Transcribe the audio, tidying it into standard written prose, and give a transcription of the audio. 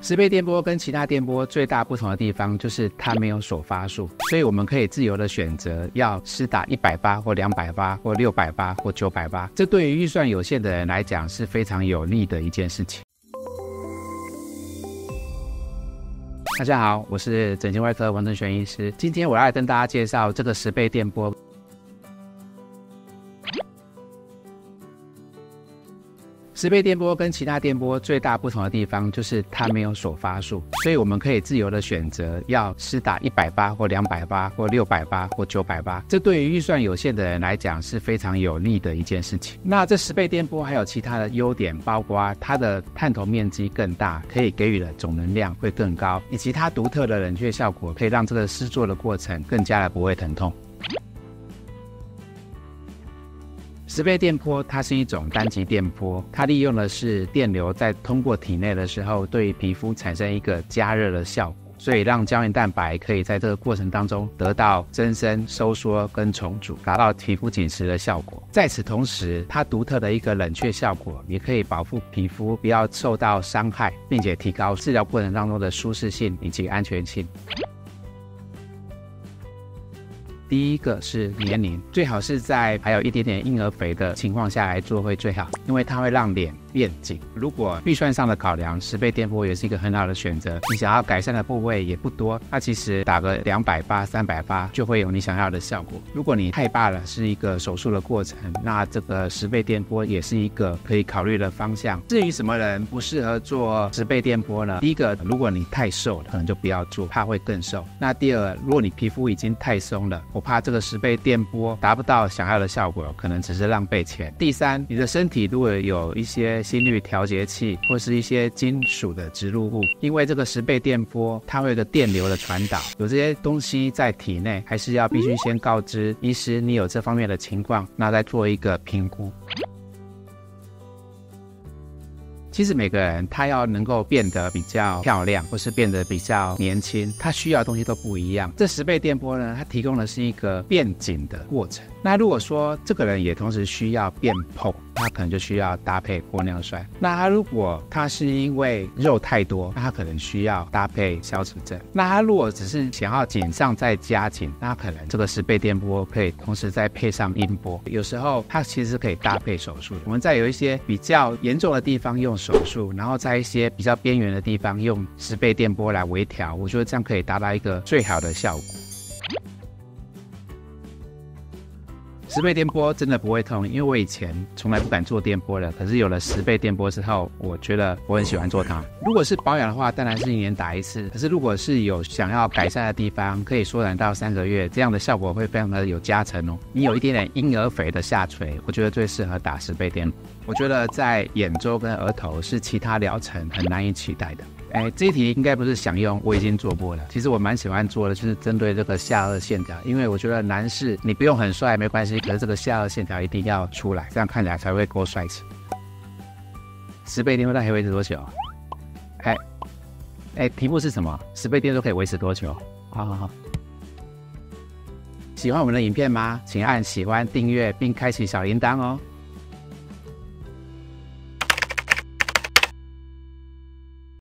十倍电波跟其他电波最大不同的地方就是它没有首发数，所以我们可以自由的选择要施打180或280或680或980，这对于预算有限的人来讲是非常有利的一件事情。大家好，我是整形外科王正玄医师，今天我要来跟大家介绍这个10倍电波。10倍电波跟其他电波最大不同的地方就是它没有首发数，所以我们可以自由的选择要施打180或280或680或980，这对于预算有限的人来讲是非常有利的一件事情。那这10倍电波还有其他的优点，包括它的探头面积更大，可以给予的总能量会更高，以及它独特的冷却效果可以让这个施作的过程更加的不会疼痛。10倍电波它是一种单极电波，它利用的是电流在通过体内的时候对皮肤产生一个加热的效果，所以让胶原蛋白可以在这个过程当中得到增生、收缩跟重组，达到皮肤紧实的效果。在此同时，它独特的一个冷却效果也可以保护皮肤不要受到伤害，并且提高治疗过程当中的舒适性以及安全性。第一个是年龄，最好是在还有一点点婴儿肥的情况下来做会最好，因为它会让脸变紧。如果预算上的考量，10倍电波也是一个很好的选择。你想要改善的部位也不多，那其实打个280、380就会有你想要的效果。如果你太怕了是一个手术的过程，那这个10倍电波也是一个可以考虑的方向。至于什么人不适合做10倍电波呢？第一个，如果你太瘦了，可能就不要做，怕会更瘦。那第二，如果你皮肤已经太松了，我怕这个10倍电波达不到想要的效果，可能只是浪费钱。第三，你的身体如果有一些心率调节器或是一些金属的植入物，因为这个10倍电波它会有一个电流的传导，有这些东西在体内，还是要必须先告知医师你有这方面的情况，那再做一个评估。其实每个人他要能够变得比较漂亮或是变得比较年轻，他需要的东西都不一样。这10倍电波呢，它提供的是一个变紧的过程。那如果说这个人也同时需要变胖，他可能就需要搭配玻尿酸。那他如果他是因为肉太多，那他可能需要搭配消脂针。那他如果只是想要紧上再加紧，那可能这个10倍电波可以同时再配上音波。有时候它其实是可以搭配手术的。我们在有一些比较严重的地方用手术，然后在一些比较边缘的地方用10倍电波来微调，我觉得这样可以达到一个最好的效果。10倍电波真的不会痛，因为我以前从来不敢做电波的，可是有了10倍电波之后，我觉得我很喜欢做它。如果是保养的话，当然是1年打一次，可是如果是有想要改善的地方，可以缩短到3个月，这样的效果会非常的有加成哦。你有一点点婴儿肥的下垂，我觉得最适合打10倍电波。我觉得在眼周跟额头是其他疗程很难以取代的。这一题应该不是想用，我已经做过了。其实我蛮喜欢做的，就是针对这个下颚线条，因为我觉得男士你不用很帅没关系，可是这个下颚线条一定要出来，这样看起来才会够帅气。10倍电波大概可以维持多久？题目是什么？10倍电波可以维持多久？好。喜欢我们的影片吗？请按喜欢、订阅并开启小铃铛哦。